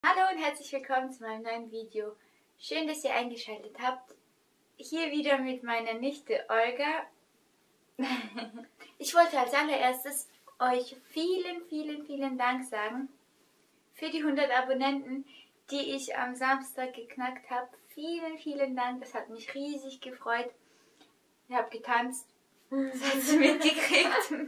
Hallo und herzlich willkommen zu meinem neuen Video. Schön, dass ihr eingeschaltet habt. Hier wieder mit meiner Nichte Olga. Ich wollte als allererstes euch vielen Dank sagen für die 100 Abonnenten, die ich am Samstag geknackt habe. Vielen Dank, das hat mich riesig gefreut. Ich habe getanzt, das hat sie mitgekriegt.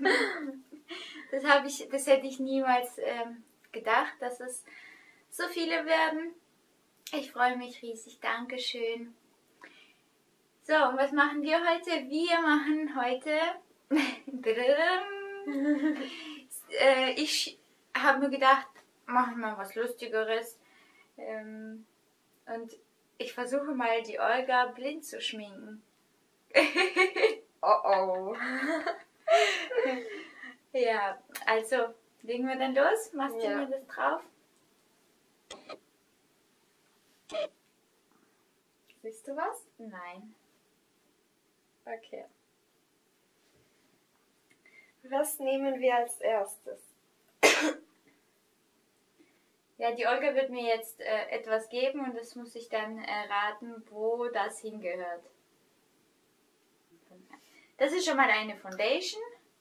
Das hätte ich niemals gedacht, dass es so viele werden. Ich freue mich riesig. Dankeschön. So, und was machen wir heute? Wir machen heute... ich habe mir gedacht, machen wir was Lustigeres. Und ich versuche mal, die Olga blind zu schminken. Oh. Ja, also legen wir dann los. Machst du mir das drauf? Siehst du was? Nein. Okay. Was nehmen wir als erstes? Ja, die Olga wird mir jetzt etwas geben und das muss ich dann raten, wo das hingehört. Das ist schon mal eine Foundation.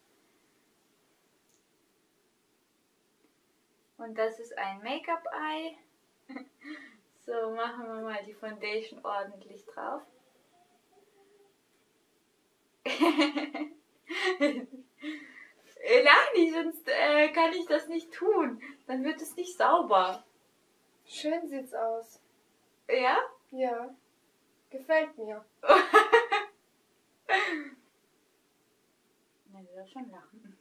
Und das ist ein Make-up-Eye. So, machen wir mal die Foundation ordentlich drauf. Lach nicht, sonst kann ich das nicht tun. Dann wird es nicht sauber. Schön sieht's aus. Ja? Ja. Gefällt mir. Ja, du darfst schon lachen.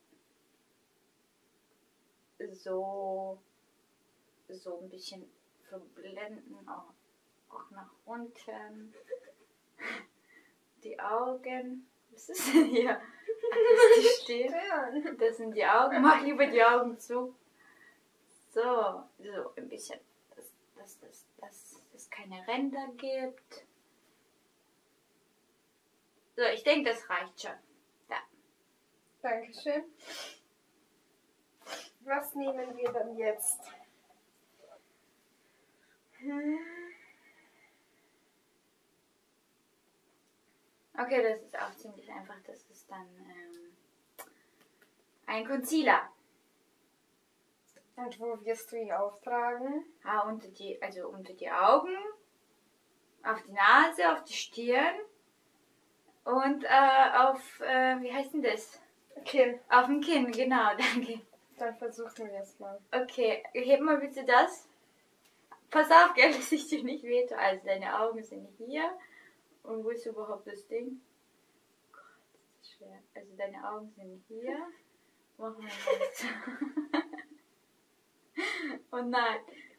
So ein bisschen verblenden, auch nach unten. Die Augen. Was ist denn hier? Das ist die Stirn. Das sind die Augen. Mach lieber die Augen zu. So ein bisschen, dass es keine Ränder gibt. So, ich denke, das reicht schon. Da. Dankeschön. Was nehmen wir dann jetzt? Okay, das ist auch ziemlich einfach. Das ist dann ein Concealer. Und wo wirst du ihn auftragen? Unter die Augen, auf die Nase, auf die Stirn und auf, wie heißt denn das? Kinn. Auf dem Kinn, genau, danke. Dann versuchen wir es mal. Okay, heb mal bitte das. Pass auf, gell, dass ich dir nicht wehtue. Also deine Augen sind hier. Und wo ist überhaupt das Ding? Gott, das ist schwer. Also deine Augen sind hier. Machen wir mal das. Oh nein.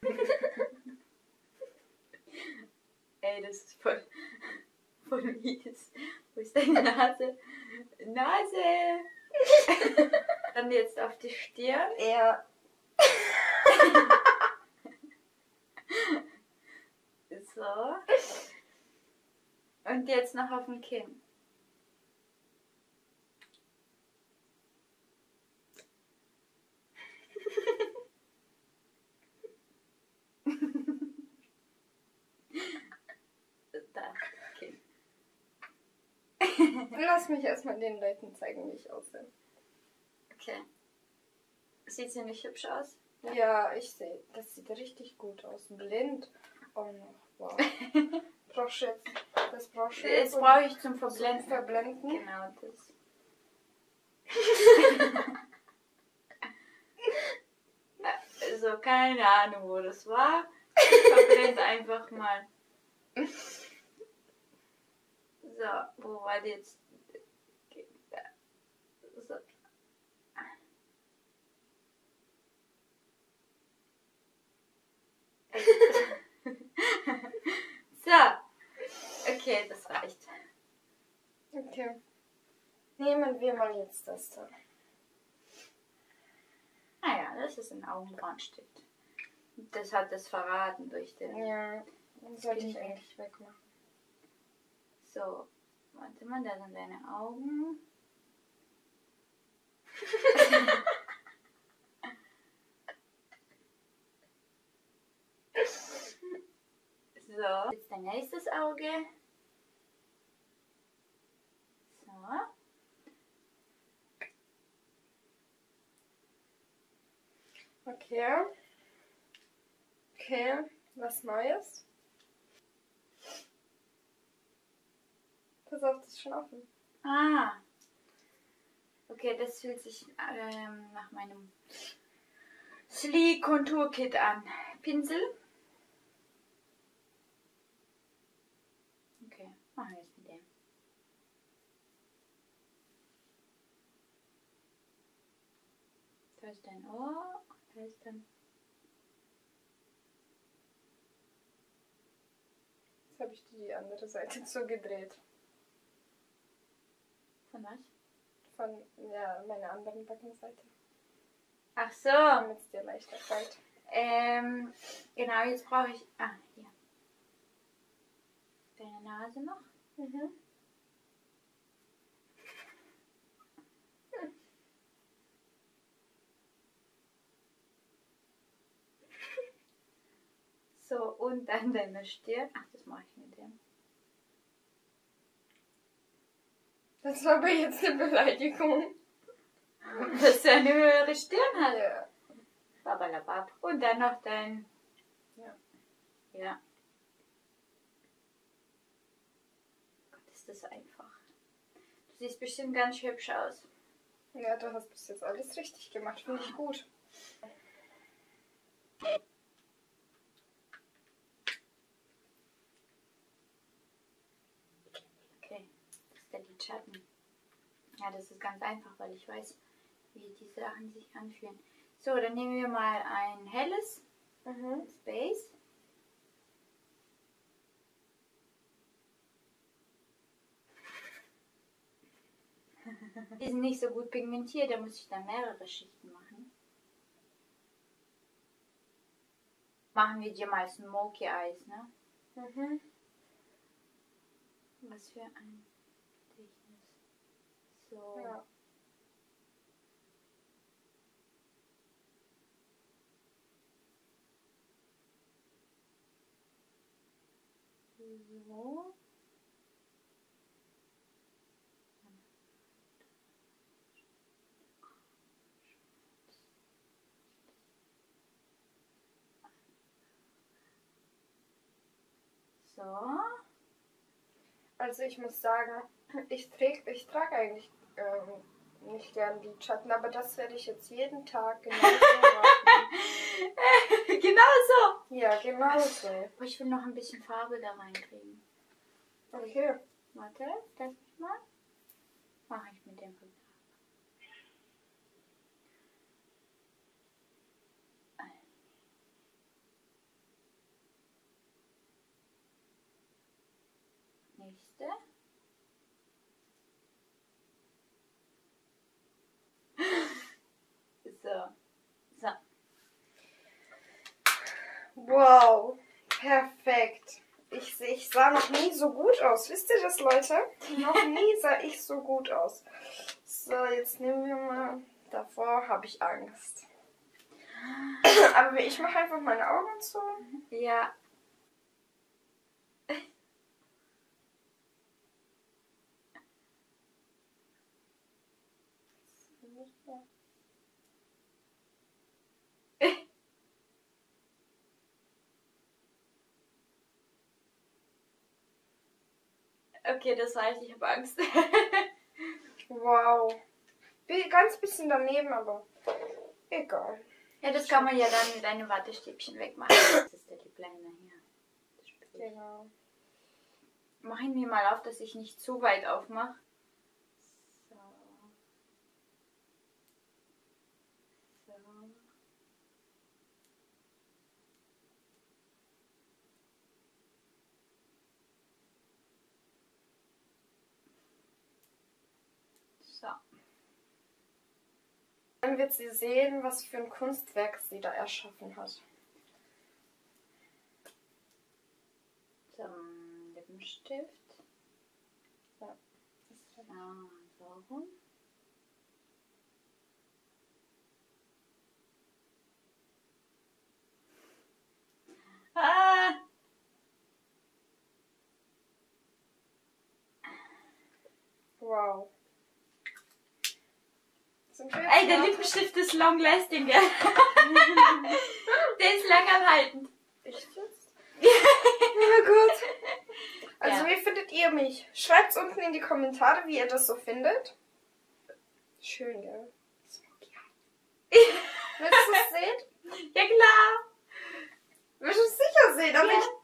Ey, das ist voll mies. Wo ist deine Nase? Nase! Dann jetzt auf die Stirn. Ja. So. Und jetzt noch auf dem Kinn. Da, Kinn. Lass mich erstmal den Leuten zeigen, wie ich aussehe. Okay. Sieht ziemlich hübsch aus. Ja, ich sehe. Das sieht richtig gut aus. Blind. Oh noch. Wow. Brauchst du jetzt das brauchst du Jetzt brauche ich zum Verblenden. Verblenden. Genau das. Also keine Ahnung, wo das war. Ich verblende einfach mal. So, wo war die jetzt? So. So. Okay, das reicht. Okay. Nehmen wir mal jetzt das da. Naja, das ist ein Augenbrauenstift. Das hat es verraten durch den... Ja, den sollte ich eigentlich wegmachen. So, warte mal, da sind deine Augen. So, jetzt dein nächstes Auge. So. Okay. Okay, was Neues. Pass auf, das ist schon offen. Ah. Okay, das fühlt sich nach meinem Sleek Kontur Kit an. Pinsel. Okay, machen wir jetzt mit dem. Da ist dein Ohr. Da ist dann. Jetzt habe ich die andere Seite zugedreht. Von was? Von meiner anderen Backenseite. Ach so. Damit es dir leichter fällt. Genau, jetzt brauche ich. Ah, hier. Deine Nase noch. Mhm. So, und dann deine Stirn. Ach, das mache ich mit dem. Das war aber jetzt eine Beleidigung. Dass du eine höhere Stirn hat. Ja. Babalabab. Und dann noch dein. Ja. Ja. Gott, ist das einfach. Du siehst bestimmt ganz hübsch aus. Ja, du hast bis jetzt alles richtig gemacht. Finde ich gut. Okay, das ist der Lidschatten. Ja, das ist ganz einfach, weil ich weiß, wie die Sachen sich anfühlen. So, dann nehmen wir mal ein helles Space. Die sind nicht so gut pigmentiert, da muss ich dann mehrere Schichten machen. Machen wir dir mal Smoky Eyes, ne? Mhm. Was für ein Gedächtnis. So. Ja. So. So. Also ich muss sagen, ich trage eigentlich nicht gern Lidschatten, aber das werde ich jetzt jeden Tag genau so machen. Genau so. Ja, genau so. Aber ich will noch ein bisschen Farbe da reinkriegen. Okay. Warte, das mal. Mache ich mit dem Papier. Nächste. So. So. Wow. Perfekt. Ich sah noch nie so gut aus. Wisst ihr das, Leute? Noch nie sah ich so gut aus. So, jetzt nehmen wir mal. Davor habe ich Angst. Aber ich mache einfach meine Augen zu. Ja. Okay, das reicht, ich habe Angst. Wow. Ganz bisschen daneben, aber egal. Ja, das kann man ja dann mit einem Wattestäbchen wegmachen. Das ist der Lip Liner hier. Genau. Mach ihn mir mal auf, dass ich nicht zu weit aufmache. So. So. So. Dann wird sie sehen, was für ein Kunstwerk sie da erschaffen hat. Zum Lippenstift. Ja. So rum. Ah! Wow. Sind wir jetzt Ey, der fertig? Lippenstift ist long lasting, gell? Der ist lang am Halten. Echt jetzt? Ja, gut. Also, Ja. wie findet ihr mich? Schreibt es unten in die Kommentare, wie ihr das so findet. Schön, gell? Willst du es sehen? Ja, klar. Willst du es sicher sehen? Aber Ja. ich...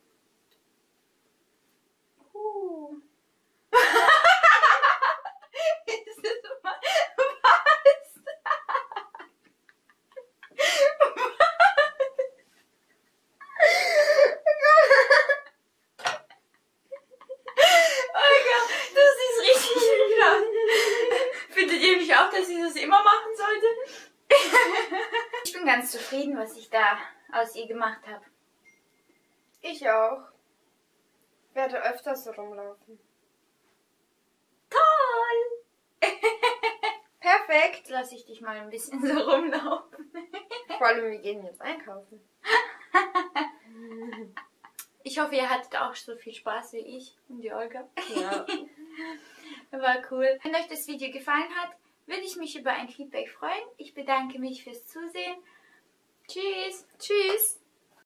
Das ist mal... Was? Oh Gott, das sieht richtig gut aus. Findet ihr nicht auch, dass ich das immer machen sollte? Ich bin ganz zufrieden, was ich da aus ihr gemacht habe. Ich auch. Werde öfter so rumlaufen. Toll! Perfekt. Jetzt lasse ich dich mal ein bisschen so rumlaufen. Vor allem, wir gehen jetzt einkaufen. Ich hoffe, ihr hattet auch so viel Spaß wie ich und die Olga. Ja. War cool. Wenn euch das Video gefallen hat, würde ich mich über ein Feedback freuen. Ich bedanke mich fürs Zusehen. Tschüss! Tschüss.